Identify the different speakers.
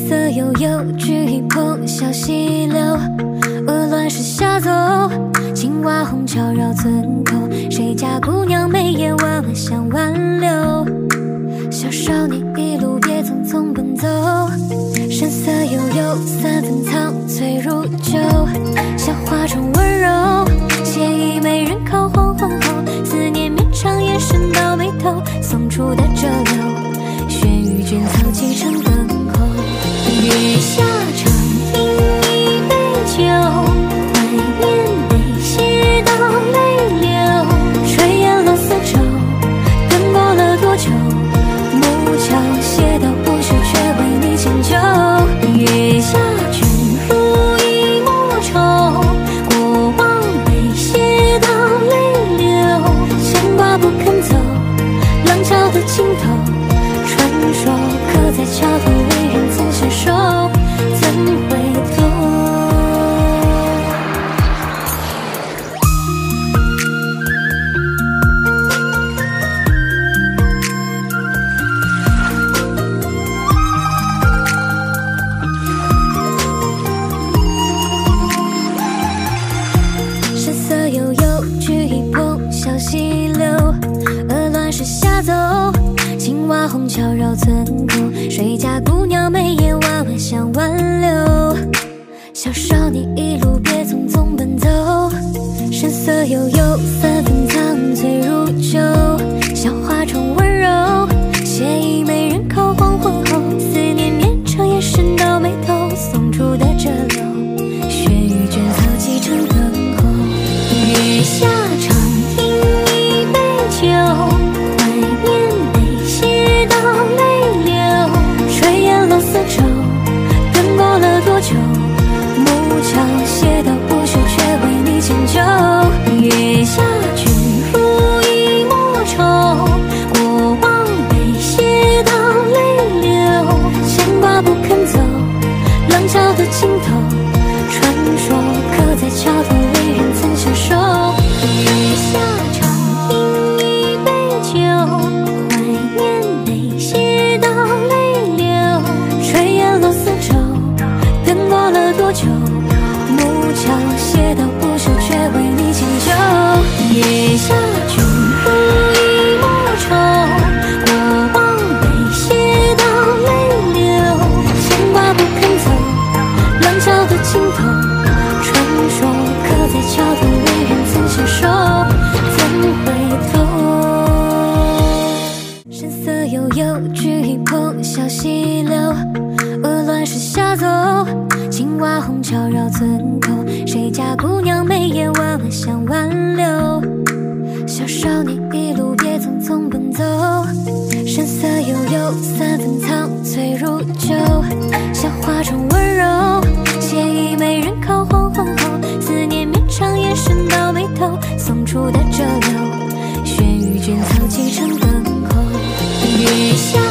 Speaker 1: 色悠悠，掬一捧小溪流。鹅卵石下走，青蛙红桥绕村口。谁家姑娘眉眼弯弯像挽留？小少年一路别匆匆奔走，神色悠悠，三分苍翠如酒。小花中温柔，写意美人靠黄昏后。思念绵长，眼神到眉头，送出的折柳，轩辕卷草几成等候。月下长饮一杯酒，怀念悲喜到泪流。炊烟落丝绸，奔波了多久？木桥斜道不休，却为你迁就。月下君抚一抹愁，过往悲喜到泪流。牵挂不肯走，廊桥的尽头，传说刻在桥头，为人曾携手，怎回头？神色悠悠，掬一捧小溪流。鹅卵石下走，青蛙红桥绕村口。谁家姑娘眉眼弯弯像挽留？小少年一路别匆匆奔走，神色悠悠，三分苍翠如酒。小花中温柔，写意美人靠黄昏后。思念绵长，眼神到眉头，送出的折柳，轩辕卷草几成等候。月下长饮一杯酒，怀念悲喜到泪流。炊烟落丝绸，奔波了多久？木桥斜道不休，却为你迁就。月下君抚一抹愁，过往悲喜到泪流。牵挂不肯走，廊桥的尽头，传说刻在桥头，为人曾携手。月下长饮一杯酒，怀念悲喜到泪流。炊烟落丝绸，奔波了多久？木桥斜道不休，却为你迁就。月下君抚一抹愁，过往悲喜到泪流。牵挂不肯走，廊桥的尽头，传说刻在桥头，为人曾携手，怎回头？神色悠悠，掬一捧小溪流。鹅卵石下走，青蛙红桥绕村口。谁家姑娘眉眼弯弯像挽留？小少年一路别匆匆奔走，神色悠悠，三分苍翠如酒。小花中温柔，写意美人靠黄昏后。思念绵长，眼神到眉头，送出的折柳，轩辕卷草几成等候。月下